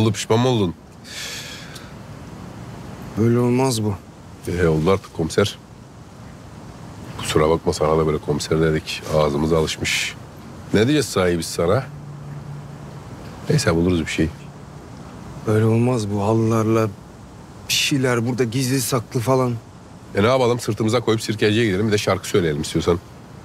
oldu, pişman mı oldun? Böyle olmaz bu. Oldu artık komiser. Kusura bakma, sana da böyle komiser dedik. Ağzımız alışmış. Ne diyeceğiz sahibiz sana? Neyse, buluruz bir şey. Böyle olmaz bu halılarla bir şeyler burada gizli saklı falan. Ne yapalım, sırtımıza koyup sirkeciye gidelim, bir de şarkı söyleyelim istiyorsan.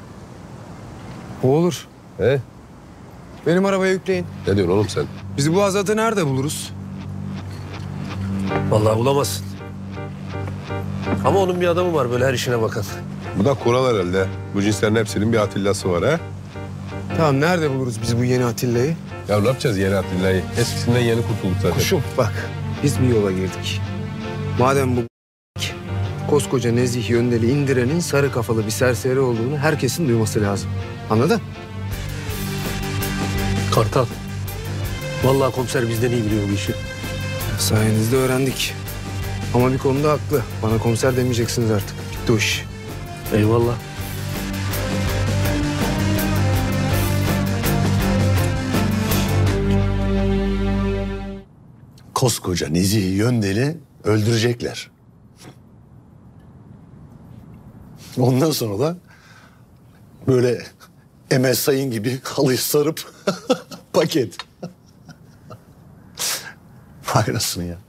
O olur. He? Benim arabaya yükleyin. Ne diyorsun oğlum sen? Bizi bu Azat'ı nerede buluruz? Vallahi bulamazsın. Ama onun bir adamı var böyle her işine bakan. Bu da kural herhalde. Bu cinslerin hepsinin bir Atilla'sı var ha. Tamam, nerede buluruz biz bu yeni Atilla'yı? Ya ne yapacağız yeni Atilla'yı? Eskisinden yeni kurtulduk zaten. Kuşum bak, biz bir yola girdik. Madem bu koskoca Nezih Yöndel'i indirenin sarı kafalı bir serseri olduğunu herkesin duyması lazım. Anladın? Kartal. Vallahi komiser bizden iyi biliyor bu işi. Sayenizde öğrendik. Ama bir konuda haklı. Bana komiser demeyeceksiniz artık. Bitti o iş. Eyvallah. Koskoca Nezih Yöndel'i öldürecekler. Ondan sonra da böyle Emel Sayın gibi halıyı sarıp paket. Faydasını ya.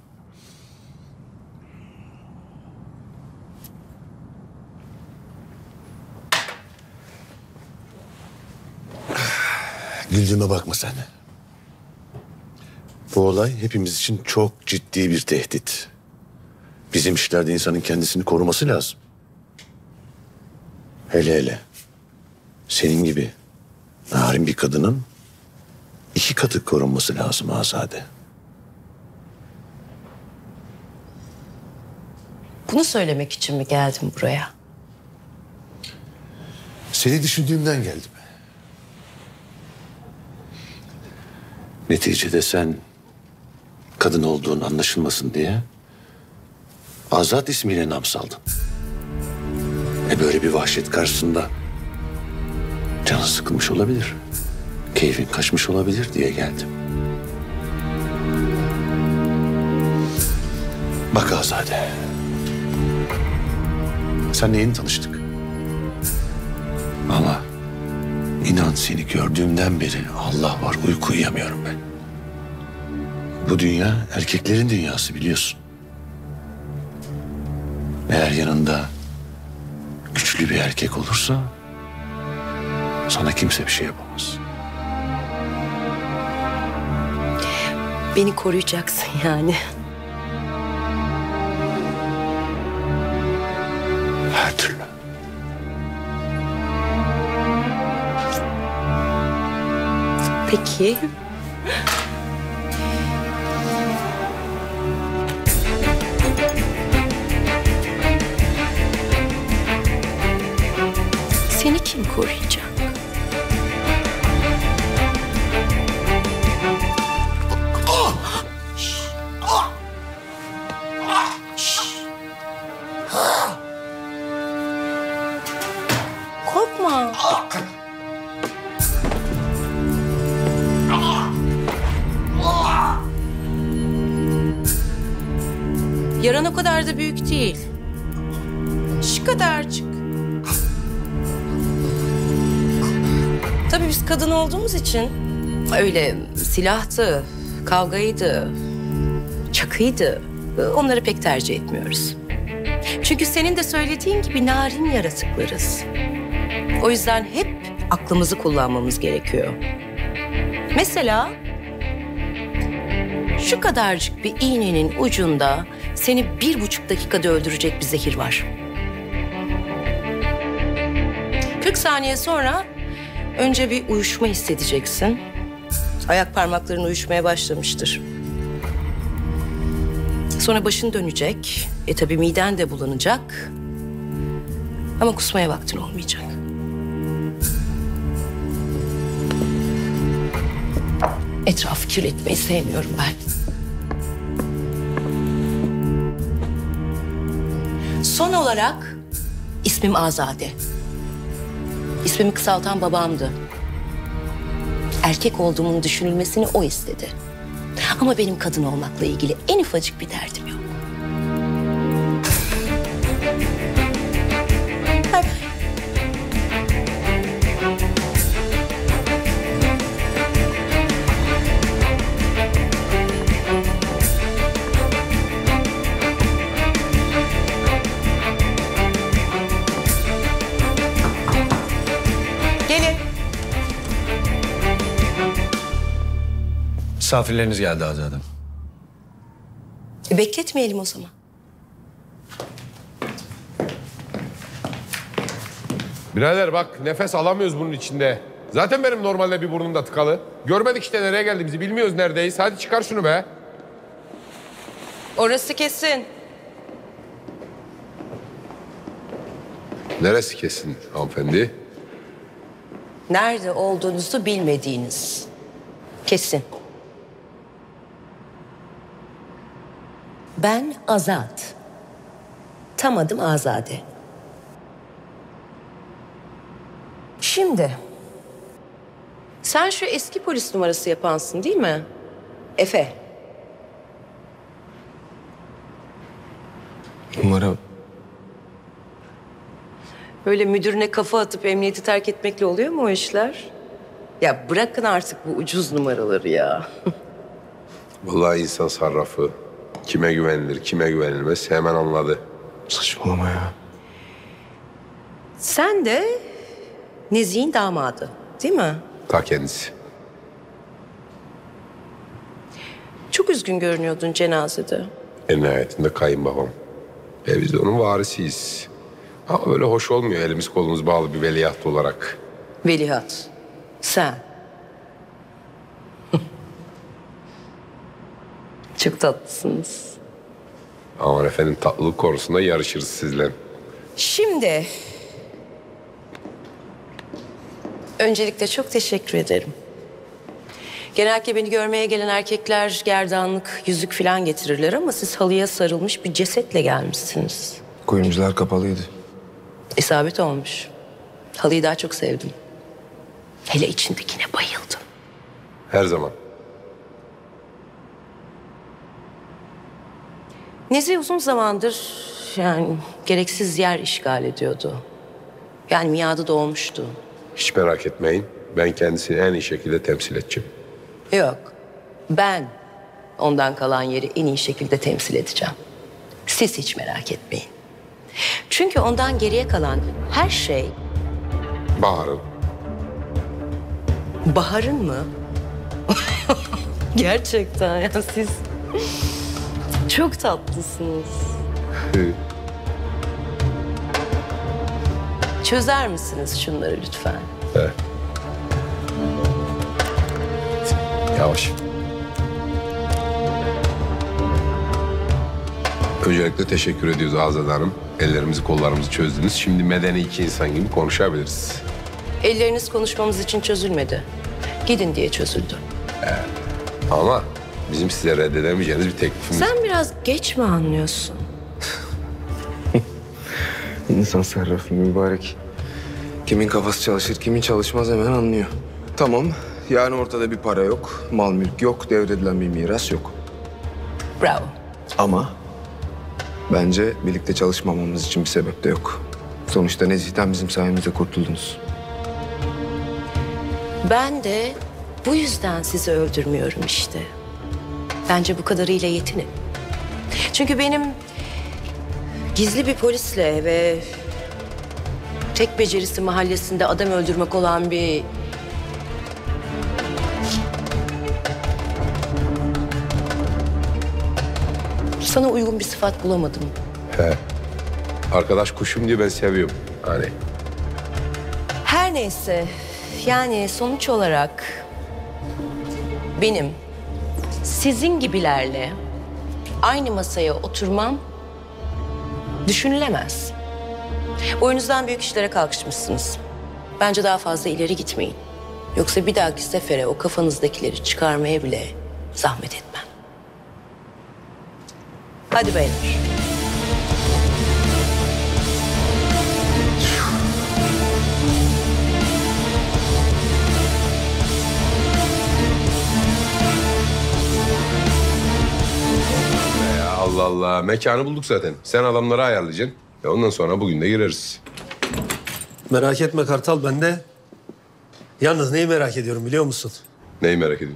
Güldüğüme bakma sen. Bu olay hepimiz için çok ciddi bir tehdit. Bizim işlerde insanın kendisini koruması lazım. Hele hele senin gibi narin bir kadının 2 katı korunması lazım Azade. Bunu söylemek için mi geldin buraya? Seni düşündüğümden geldim. Neticede sen kadın olduğun anlaşılmasın diye Azat ismiyle nam saldın. Böyle bir vahşet karşısında canın sıkılmış olabilir. Keyfin kaçmış olabilir diye geldim. Bak Azade. Seninle yeni tanıştık. Ama inan seni gördüğümden beri Allah var uyku uyuyamıyorum ben. Bu dünya erkeklerin dünyası biliyorsun. Eğer yanında güçlü bir erkek olursa sana kimse bir şey yapamaz. Beni koruyacaksın yani. Her türlü. Peki. Seni kim koruyacak? Korkma. Yaran o kadar da büyük değil. Şu kadarcık. Tabii biz kadın olduğumuz için öyle silahtı, kavgaydı, çakıydı. Onları pek tercih etmiyoruz. Çünkü senin de söylediğin gibi narin yaratıklarız. O yüzden hep aklımızı kullanmamız gerekiyor. Mesela şu kadarcık bir iğnenin ucunda seni 1,5 dakikada öldürecek bir zehir var. 40 saniye sonra önce bir uyuşma hissedeceksin. Ayak parmakların uyuşmaya başlamıştır. Sonra başın dönecek. Tabii miden de bulanacak. Ama kusmaya vaktin olmayacak. Etrafı kirletmeyi sevmiyorum ben. Son olarak ismim Azade. İsmimi kısaltan babamdı. Erkek olduğumun düşünülmesini o istedi. Ama benim kadın olmakla ilgili en ufacık bir derdim yok. Bay bay. Gelin. Misafirleriniz geldi Azadem. Bekletmeyelim o zaman. Birader bak nefes alamıyoruz bunun içinde. Zaten benim normalde bir burnum da tıkalı. Görmedik işte nereye geldiğimizi bilmiyoruz neredeyiz. Hadi çıkar şunu be. Orası kesin. Neresi kesin hanımefendi? Nerede olduğunuzu bilmediğiniz. Kesin. Ben Azat. Tam adım Azade. Şimdi... Sen şu eski polis numarası yapansın değil mi? Efe. Numara Böyle müdürüne kafa atıp emniyeti terk etmekle oluyor mu o işler? Ya bırakın artık bu ucuz numaraları ya. Vallahi insan sarrafı. Kime güvenilir, kime güvenilmez hemen anladı. saçmalama ya. Sen de Nezih'in damadı değil mi? Ta kendisi. Çok üzgün görünüyordun cenazede. En nihayetinde kayınbabam. Biz de onun varisiyiz. Ama böyle hoş olmuyor elimiz kolumuz bağlı bir veliaht olarak. Velihat. Sen. Çok tatlısınız. Aman efendim tatlılık konusunda yarışırız sizle. Şimdi... Öncelikle çok teşekkür ederim. Genellikle beni görmeye gelen erkekler gerdanlık, yüzük falan getirirler ama siz halıya sarılmış bir cesetle gelmişsiniz. Kuyumcular kapalıydı. İsabet olmuş. Halıyı daha çok sevdim. Hele içindekine bayıldım. Her zaman. Nezih uzun zamandır yani gereksiz yer işgal ediyordu. Yani miadı dolmuştu. Hiç merak etmeyin. Ben kendisini en iyi şekilde temsil edeceğim. Yok. Ben ondan kalan yeri en iyi şekilde temsil edeceğim. Siz hiç merak etmeyin. Çünkü ondan geriye kalan her şey Bahar'ın. Bahar'ın mı? Gerçekten ya siz çok tatlısınız. Çözer misiniz şunları lütfen? Evet. Yavaş. Öncelikle teşekkür ediyoruz Azade Hanım. Ellerimizi kollarımızı çözdünüz. Şimdi medeni iki insan gibi konuşabiliriz. Elleriniz konuşmamız için çözülmedi. Gidin diye çözüldü. Ama bizim size reddedemeyeceğiniz bir teklifimiz. Sen biraz geç mi anlıyorsun? İnsan sarrafı mübarek. Kimin kafası çalışır, kimin çalışmaz hemen anlıyor. Tamam, yani ortada bir para yok, mal mülk yok, devredilen bir miras yok. Bravo. Ama bence birlikte çalışmamamız için bir sebep de yok. Sonuçta Nezih'ten bizim sayemizde kurtuldunuz. Ben de bu yüzden sizi öldürmüyorum işte. Bence bu kadarıyla yetinin. Çünkü benim gizli bir polisle ve tek becerisi mahallesinde adam öldürmek olan bir... Sana uygun bir sıfat bulamadım. Arkadaş kuşum diye ben seviyorum. Hani Her neyse, yani sonuç olarak benim sizin gibilerle aynı masaya oturmam düşünülemez. Boyunuzdan büyük işlere kalkışmışsınız. Bence daha fazla ileri gitmeyin. Yoksa bir dahaki sefere o kafanızdakileri çıkarmaya bile zahmet etmem. Hadi beyler. Allah Allah. Mekanı bulduk zaten. Sen adamları ayarlayacaksın. Ondan sonra bugün de gireriz. Merak etme Kartal, ben de... Yalnız neyi merak ediyorum biliyor musun? Neyi merak ediyorsun?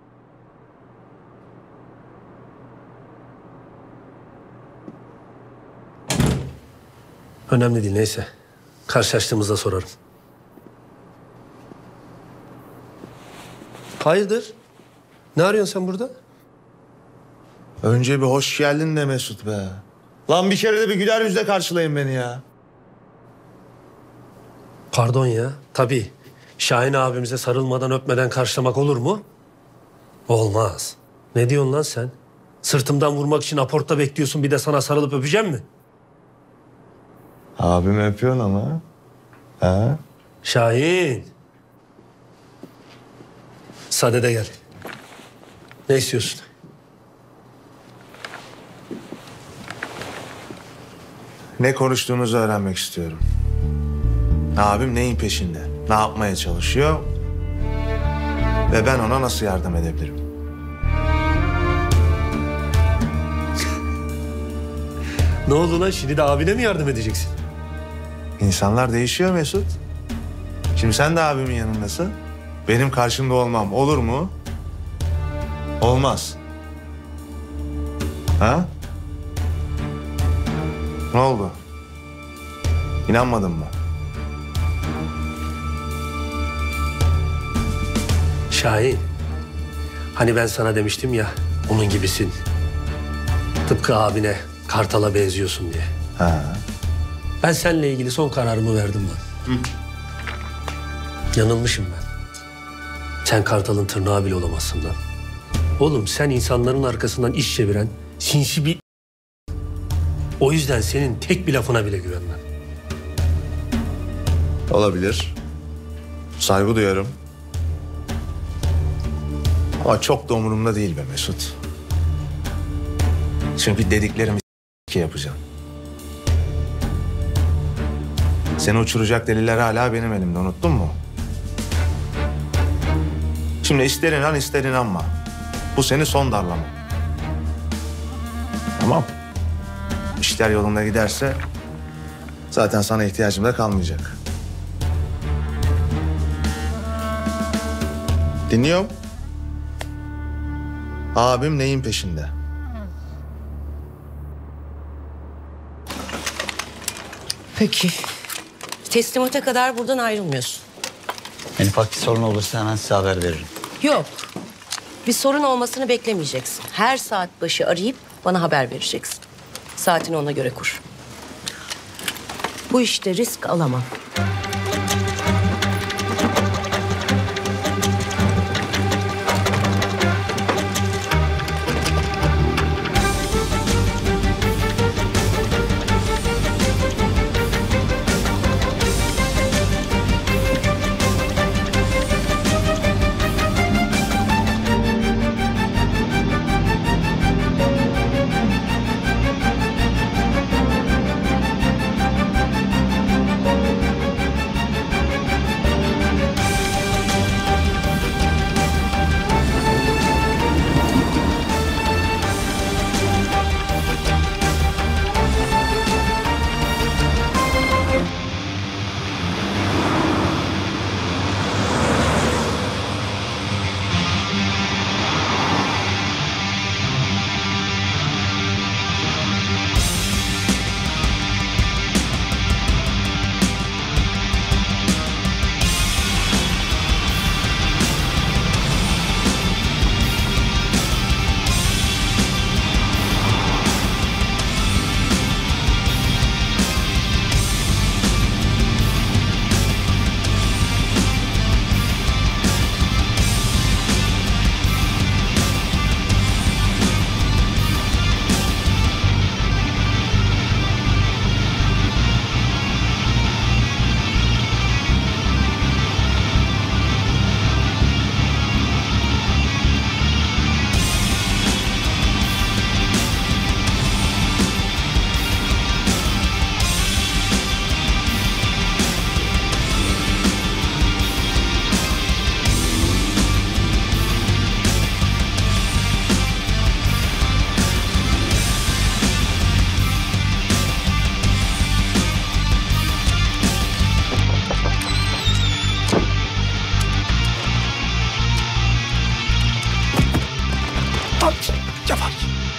Önemli değil, neyse. Karşılaştığımızda sorarım. Hayırdır? Ne arıyorsun sen burada? Önce bir hoş geldin de Mesut be. Lan bir kere de bir güler yüzle karşılayın beni ya. Pardon ya, tabii. Şahin abimize sarılmadan öpmeden karşılamak olur mu? Olmaz. Ne diyorsun lan sen? Sırtımdan vurmak için aportta bekliyorsun, bir de sana sarılıp öpeceğim mi? Abim öpüyorsun ama. Ha? Şahin. Sadede gel. Ne istiyorsun? Ne konuştuğunuzu öğrenmek istiyorum. Abim neyin peşinde? Ne yapmaya çalışıyor? Ve ben ona nasıl yardım edebilirim? Ne oldu lan? Şimdi de abine mi yardım edeceksin? İnsanlar değişiyor Mesut. Şimdi sen de abimin yanındasın. Benim karşımda olmam olur mu? Olmaz. Ha? Ne oldu? İnanmadın mı? Şahin. Hani ben sana demiştim ya, onun gibisin. Tıpkı abine, Kartal'a benziyorsun diye. Ha. Ben seninle ilgili son kararımı verdim ben. Yanılmışım ben. Sen Kartal'ın tırnağı bile olamazsın lan. Oğlum sen insanların arkasından iş çeviren sinsi bir... O yüzden senin tek bir lafına bile güvenmem. Olabilir. Saygı duyarım. Ama çok da umurumda değil be Mesut. Çünkü dediklerimi yapacağım. Seni uçuracak deliller hala benim elimde, unuttun mu? Şimdi ister inan ister inanma. Bu senin son darlama. Tamam. İşler yolunda giderse zaten sana ihtiyacım da kalmayacak. Dinliyorum. Abim neyin peşinde? Peki. Teslimata kadar buradan ayrılmıyorsun. En ufak bir sorun olursa hemen size haber veririm. Yok. Bir sorun olmasını beklemeyeceksin. Her saat başı arayıp bana haber vereceksin. Saatini ona göre kur. Bu işte risk alamam. Yavaş.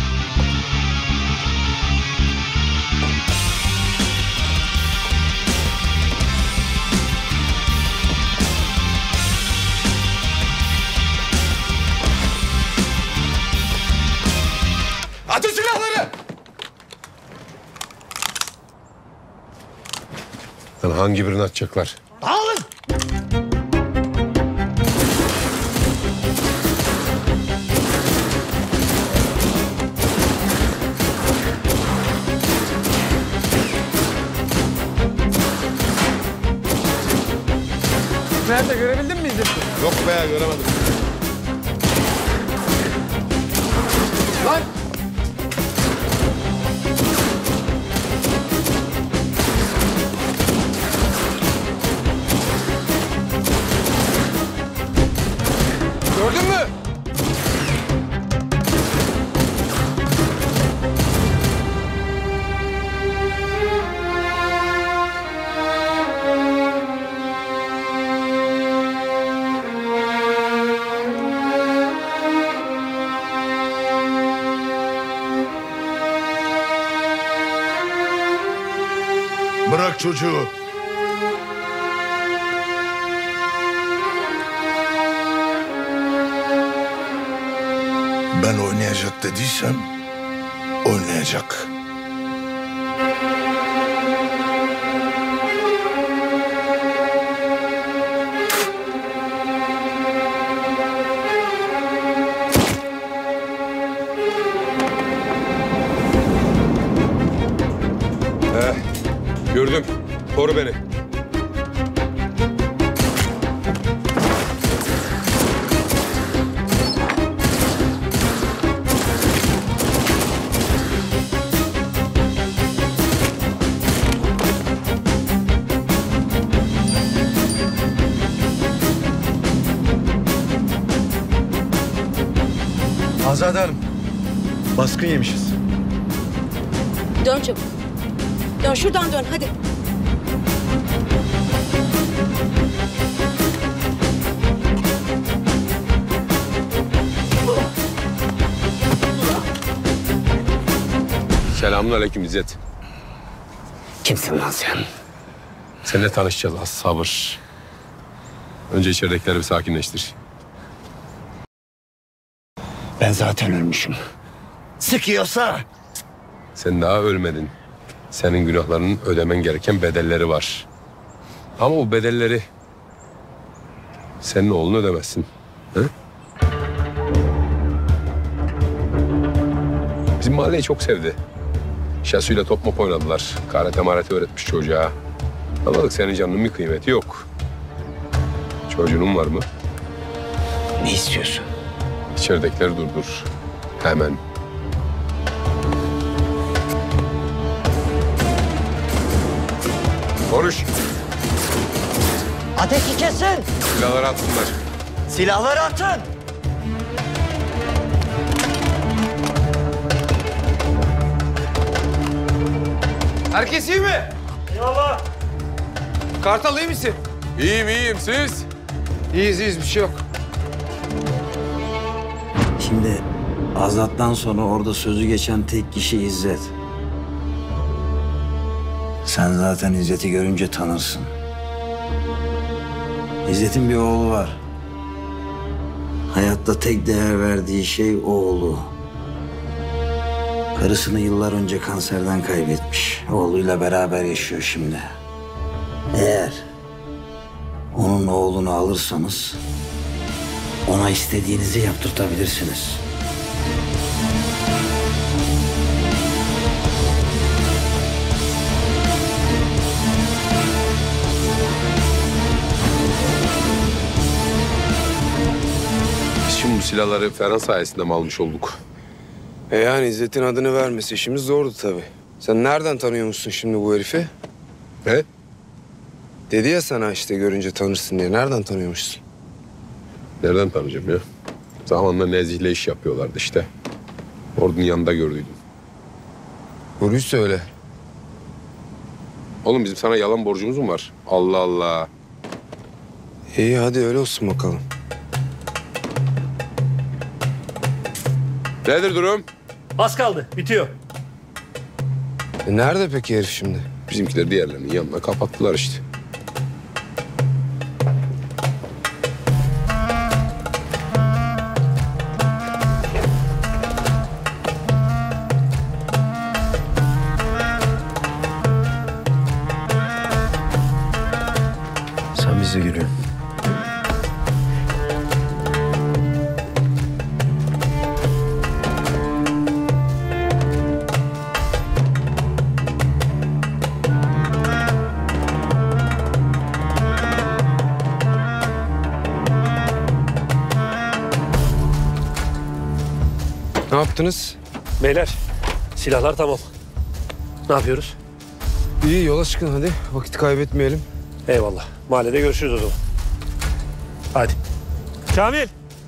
Atın silahları! Lan hangi birini atacaklar? Dağılın! Nerede görebildin mi İzzet? Yok be göremedim. Lan! Gördün mü? Bırak çocuğu. Ben oynayacak dediysem oynayacak. Gördüm. Koru beni. Azade Hanım, baskın yemişiz. Dön çabuk. Dön şuradan dön hadi. Selamünaleyküm İzzet. Kimsin lan sen? Seninle tanışacağız, az sabır. Önce içeridekileri bir sakinleştir. Ben zaten ölmüşüm. Sıkıyorsa Sen daha ölmedin. Senin günahlarının ödemen gereken bedelleri var. Ama bu bedelleri senin oğlun ödemezsin. Hı? Bizim mahalleyi çok sevdi. Şasuyla top mop oynadılar. Karate marate öğretmiş çocuğa. Anladık senin canının bir kıymeti yok. Çocuğun var mı? ne istiyorsun? İçeridekileri durdur. Hemen. Konuş. Ateşi kesin! Silahları atsınlar. Silahları atın! Herkes iyi mi? Eyvallah. Kartal iyi misin? İyiyim iyiyim siz? İyiyiz bir şey yok. Şimdi Azat'tan sonra orada sözü geçen tek kişi İzzet. Sen zaten İzzet'i görünce tanırsın. İzzet'in bir oğlu var. Hayatta tek değer verdiği şey oğlu. Karısını yıllar önce kanserden kaybetmiş. Oğluyla beraber yaşıyor şimdi. Eğer onun oğlunu alırsanız ona istediğinizi yaptırtabilirsiniz. Biz şimdi bu silahları Ferhan sayesinde mi almış olduk? Yani İzzet'in adını vermesi işimiz zordu tabii. Sen nereden tanıyormuşsun şimdi bu herifi? He? Dedi ya sana işte görünce tanırsın diye. Nereden tanıyormuşsun? Nereden tanıyacağım ya? Zamanla Nezih'le iş yapıyorlardı işte. Ordunun yanında gördüydüm. Doğruyu söyle. Oğlum bizim sana yalan borcumuz mu var? Allah Allah. İyi hadi öyle olsun bakalım. Nedir durum? Az kaldı. Bitiyor. Nerede peki herif şimdi? Bizimkiler diğerlerinin yanına kapattılar işte. Sen bize gülüyorsun. Ne yaptınız? Beyler, silahlar tamam. Ne yapıyoruz? İyi yola çıkın hadi. Vakit kaybetmeyelim. Eyvallah. Mahallede görüşürüz o zaman. Hadi. Kamil.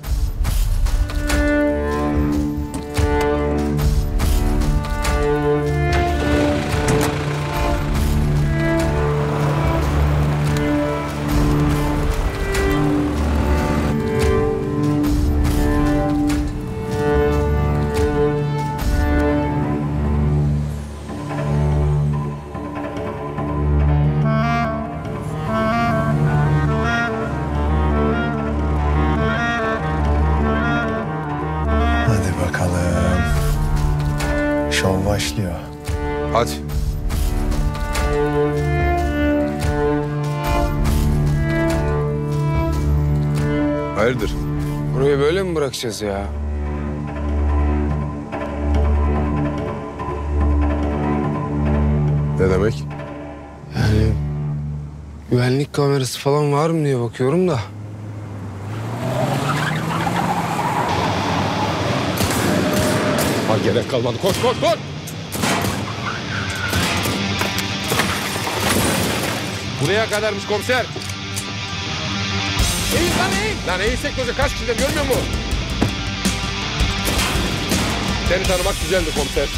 Hadi bakalım. Şov başlıyor. Hadi. Hayırdır? Burayı böyle mi bırakacağız ya? Ne demek? Yani güvenlik kamerası falan var mı diye bakıyorum da. Ha gerek kalmadı. Koş koş koş. Buraya kadarmış komiser. Eğil lan eğil. Lan eğilsek hoca kaç kişiler görmüyor musun? Seni tanımak güzeldi komiser.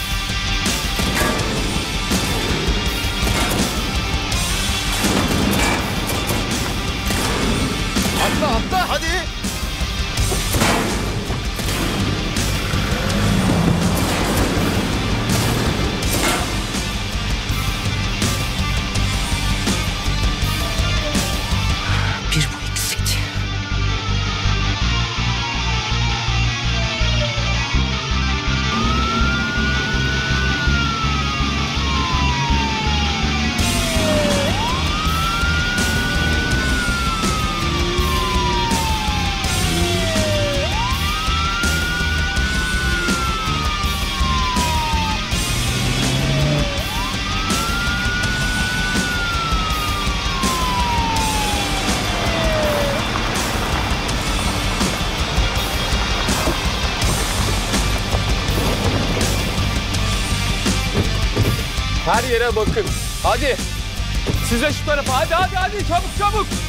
Atla atla hadi. Bir bu eksikti. Her yere bakın. Hadi. Size şu tarafa. Hadi hadi hadi. Çabuk çabuk.